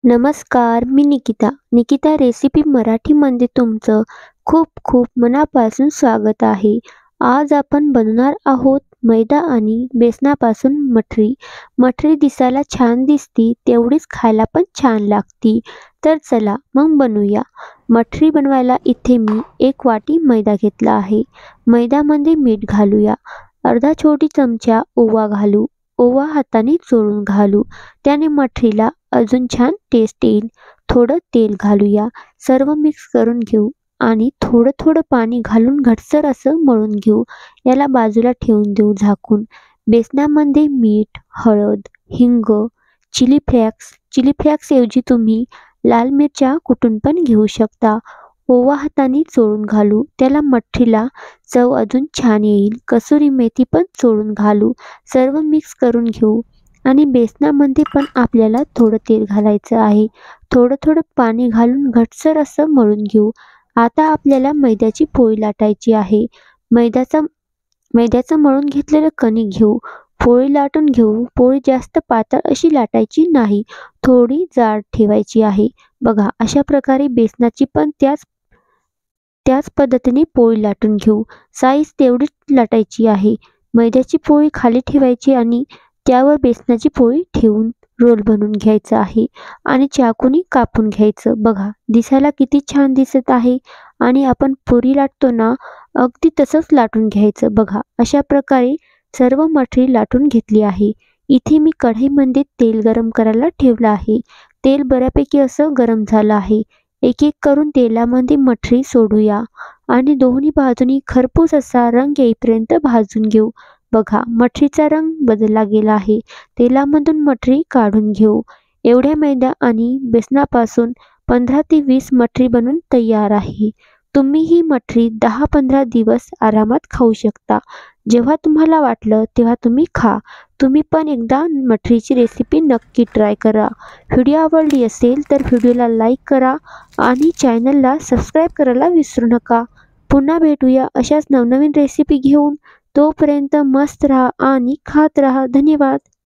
नमस्कार, मी निकिता. निकिता रेसिपी मराठीमध्ये तुमचं खूप खूप मनापासून स्वागत आहे. आज आपण बनवणार आहोत मैदा आणि बेसनापासून मठरी. मठरी दिसायला छान दिसती, तेवढीच खायला पण छान लागती. तर चला मग बनवूया. मठरी बनवायला इथे मी 1 वाटी मैदा घेतला आहे. मैद्यामध्ये मीठ घालूया. अर्धा छोटी चमचा ओवा घालू. ओवा हाताने चोळून घालू. त्याने मठरीला अजून छान टेस्ट येईल. थोडं तेल घालूया. सर्व मिक्स करून घेऊ आणि थोडं थोडं पाणी घालून घट्टसर असं मळून घेऊ. याला बाजूला ठेवून देऊ झाकून. बेसनामध्ये मीठ, हळद, हिंग, चिली फ्लेक्स ऐवजी तुम्ही लाल मिरच्या कुटून पण घेऊ शकता. ओवा हाताने चोळून घालू. त्याला मठरीला चव अजून छान येईल. कसुरी मेथी पण चोळून घालू. सर्व मिक्स करून घेऊ आणि बेसनामध्ये पण आपल्याला थोडं तेल घालायचं आहे. थोडं थोडं पाणी घालून घट्टसर असं मळून घेऊ. आता आपल्याला मैद्याची पोळी लाटायची आहे. मैद्याचं मळून घेतलेलं कणिक घेऊ. पोळी लाटून घेऊ. पोळी जास्त पातळ अशी लाटायची नाही. थोडी जाड ठेवायची आहे. बघा अशा प्रकारे बेसनाची पण त्याच पद्धतीने पोळी लाटून घेऊ. साईज तेवढीच लाटायची आहे. मैद्याची पोळी खाली ठेवायची आणि त्यावर बेसनाची पोळी ठेवून रोल बनवून घ्यायचा आहे आणि चाकूने कापून घ्यायचं. बघा दिसायला किती छान दिसत आहे आणि आपण पुरी लाटतो ना, अगदी तसंच लाटून घ्यायचं. बघा अशा प्रकारे सर्व मठरी लाटून घेतली आहे. इथे मी कढईमध्ये तेल गरम करायला ठेवलं आहे. तेल बऱ्यापैकी असं गरम झालं आहे. एक एक करून तेलामध्ये मठरी सोडूया आणि दोन्ही बाजूनी खरपूस असा रंग येईपर्यंत भाजून घेऊ. बघा मठरीचा रंग बदलला गेला आहे. तेलामधून मठरी काढून घेऊ. एवढ्या मैदा आणि बेसनापासून 15 ते 20 मठरी बनून तयार आहे. तुम्ही ही मठरी 10-15 दिवस आरामात खाऊ शकता. जेव्हा तुम्हाला वाटलं तेव्हा तुम्ही खा. तुम्ही पण एकदा मठरीची रेसिपी नक्की ट्राय करा. व्हिडिओ आवडली असेल तर व्हिडिओला लाईक करा आणि चॅनलला सबस्क्राईब करायला विसरू नका. पुन्हा भेटूया अशाच नवनवीन रेसिपी घेऊन. तोपर्यंत मस्त राहा आणि खात राहा. धन्यवाद.